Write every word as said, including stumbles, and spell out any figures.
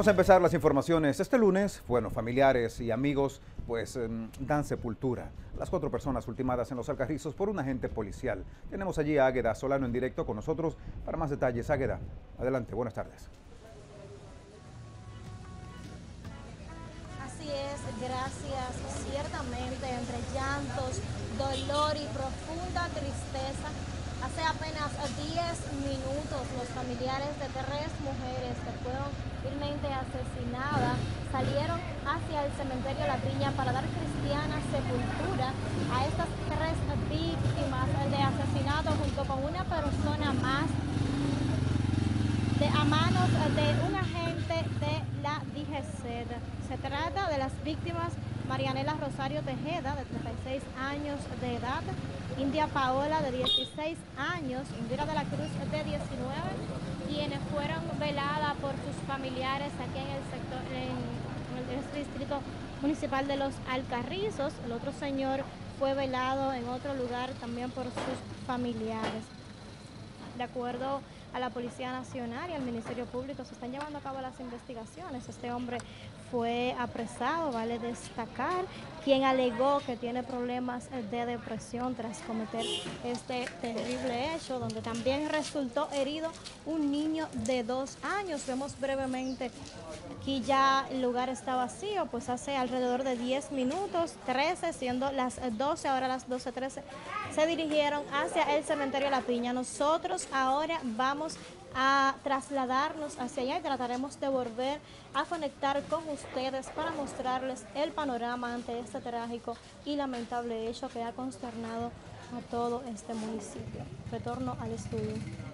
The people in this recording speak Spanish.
Vamos a empezar las informaciones. Este lunes, bueno, familiares y amigos pues eh, dan sepultura a las cuatro personas ultimadas en Los Alcarrizos por un agente policial. Tenemos allí a Águeda Solano en directo con nosotros para más detalles. Águeda, adelante, buenas tardes. Así es, gracias. Ciertamente, entre llantos, dolor y profunda tristeza, hace apenas diez minutos los familiares de tres mujeres que fueron vilmente asesinadas salieron hacia el cementerio La Piña para dar cristiana sepultura a estas tres víctimas de asesinato junto con una persona más de, a manos de un agente de la D G C. Se trata de las víctimas Marianela Rosario Tejeda, de treinta y seis años de edad, India Paola, de dieciséis años, Indira de la Cruz, de diecinueve, quienes fueron veladas por sus familiares aquí en el sector, en el distrito municipal de Los Alcarrizos. El otro señor fue velado en otro lugar también por sus familiares. De acuerdo a la Policía Nacional y al Ministerio Público, se están llevando a cabo las investigaciones. Este hombre fue apresado, vale destacar, quien alegó que tiene problemas de depresión tras cometer este terrible hecho, donde también resultó herido un niño de dos años. Vemos brevemente, aquí ya el lugar está vacío, pues hace alrededor de diez minutos, trece, siendo las doce, ahora las doce trece, se dirigieron hacia el cementerio La Piña. Nosotros ahora vamos a trasladarnos hacia allá y trataremos de volver a conectar con ustedes para mostrarles el panorama ante este trágico y lamentable hecho que ha consternado a todo este municipio. Retorno al estudio.